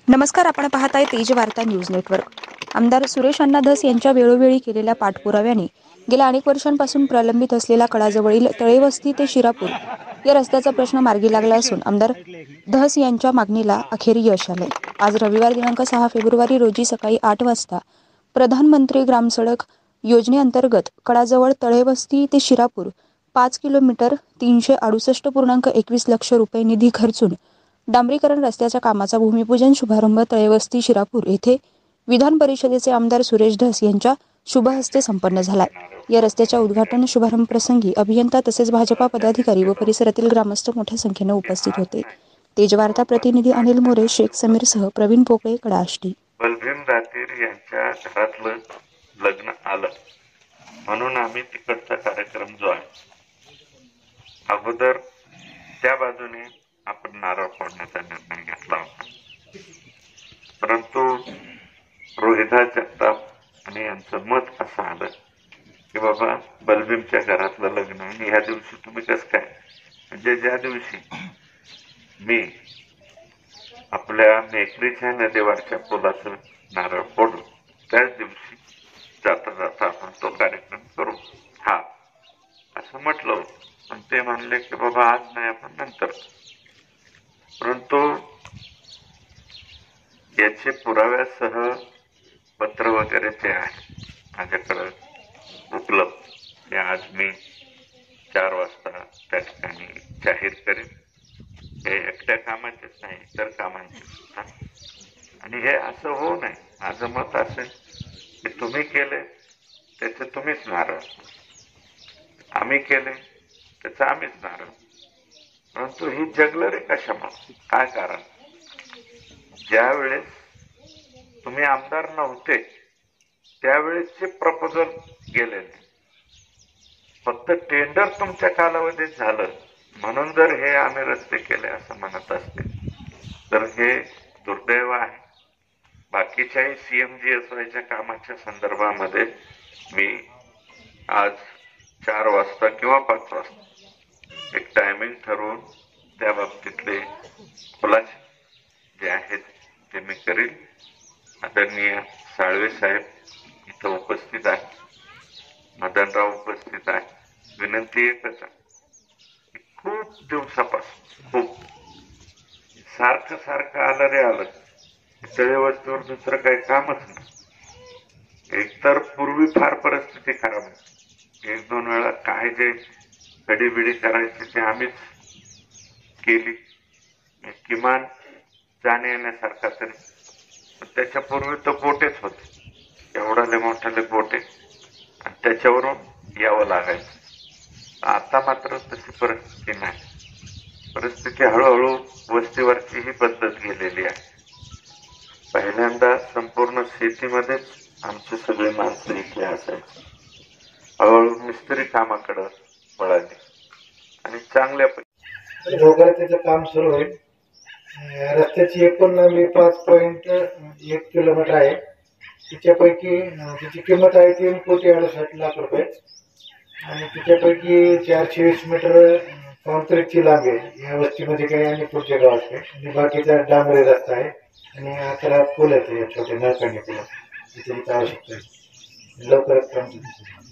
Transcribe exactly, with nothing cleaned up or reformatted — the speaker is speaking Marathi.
नमस्कार, आपण पाहताय तेज वार्ता न्यूज नेटवर्क. आमदार सुरेश अण्णा धस यांच्या वेळोवेळी केलेल्या पाठपुराव्याने गेल्या अनेक वर्षांपासून प्रलंबित असलेला कडाजवळील तळेवस्ती ते शिरापूर या रस्त्याचा प्रश्न मार्गी लागला असून आमदार धस यांच्या मागणीला अखेर यश आले. आज रविवार दिनांक सहा फेब्रुवारी रोजी सकाळी आठ वाजता प्रधानमंत्री ग्रामसडक योजनेअंतर्गत कडाजवळ तळेवस्ती ते शिरापूर पाच किलोमीटर तीनशे अडुसष्ट पूर्णांक एकवीस लक्ष रुपये निधी खर्चून डांबरीकरण रस्त्याच्या कामाचा भूमिपूजन शुभारंभ तळेवस्ती शिरापूर येथे विधान परिषदेचे आमदार सुरेश धस यांच्या शुभहस्ते संपन्न झालाय. या रस्त्याच्या उद्घाटन शुभारंभ प्रसंगी अभियंता तसेच भाजपा पदाधिकारी व परिसरातील ग्रामस्थ मोठ्या संख्येने उपस्थित होते. तेजवार्ता प्रतिनिधी अनिल मोरे, शेख समीर सह प्रवीण पोकळे, कडाष्टी. बलभीम दातीर यांच्या घरातलं लग्न आलं म्हणून आम्ही तिकडचा कार्यक्रम जो आहे अगोदर त्या बाजूने आपण नारळ फोडण्याचा निर्णय घेतला होता, परंतु रोहिदास जगताप आणि यांचं मत असं आलं की बाबा बलभीमच्या घरातलं लग्न आहे, ह्या दिवशी तुम्ही कसं काय, म्हणजे ज्या दिवशी मी आपल्या मेकरीच्या नदीवारच्या पुलाचं नारळ फोडू त्याच दिवशी जाता जाता आपण तो कार्यक्रम करू हा असं म्हटलं होतं. पण ते म्हणले की बाबा आज नाही, आपण नंतर. परंतु याचे पुराव्यासह पत्र वगैरे जे आहे माझ्याकडे उपलब्ध, ते आज मी चार वाजता त्या ठिकाणी जाहीर करेन. हे एकट्या कामाचेच नाही, इतर कामांचे सुद्धा. आणि हे असं होऊ नये. माझं मत असेल की तुम्ही केले त्याचे तुम्हीच नारळ, आम्ही केले त्याचं आम्हीच नारळ. परंतु ही जगलरी कशामुळे, काय कारण? ज्या वेळेस तुम्ही आमदार नव्हते त्यावेळेसचे प्रपोजल गेलेले, फक्त टेंडर तुमच्या कालावधीत झालं म्हणून जर हे आम्ही रस्ते केले असं म्हणत असतील तर हे दुर्दैव आहे. बाकीच्याही सीएमजीएसवायच्या कामाच्या संदर्भामध्ये मी आज चार वाजता किंवा पाच वाजता एक टायमिंग ठरवून त्या बाबतीतले खुलासे जे आहेत ते मी करील. आदरणीय साळवे साहेब इथं उपस्थित आहे, मदनराव उपस्थित आहे. विनंती एकच आहे, खूप दिवसापासून खूप सारखं सारखं आलं रे आलं तळेवस्तीवर दुसरं काही कामच नाही. एकतर पूर्वी फार परिस्थिती खराब आहे, एक दोन वेळा काय जे कडीबिडी करायची ते आम्हीच केली, किमान जाणे येण्यासारखा तरी. त्याच्यापूर्वी तर बोटेच होते, एवढाले मोठाले बोटे, आणि त्याच्यावरून यावं लागायचं. आता मात्र तशी परिस्थिती नाही. परिस्थिती हळूहळू वस्तीवरची ही पद्धत गेलेली आहे. पहिल्यांदा संपूर्ण शेतीमध्येच आमची सगळी माणसं इथे असायची, हळूहळू मिस्त्री कामाकडे वळाली आणि चांगल्यापैकी रोगाचं काम सुरू होईल. रस्त्याची एकूण लांबी पाच पॉईंट एक किलोमीटर आहे. तिच्यापैकी तिची किंमत आहे तीन कोटी अडुसष्ट लाख रुपये आणि तिच्यापैकी चारशे वीस मीटर कॉन्क्रीटची लांबी आहे. या वस्तीमध्ये काही आणि पुढच्या गावात आहे आणि बाकीचा डांबरी रस्ता आहे आणि अकरा पूल आहेत, छोटे नळकांडी पूल. तिथे आवश्यकता आहे, लवकरच काम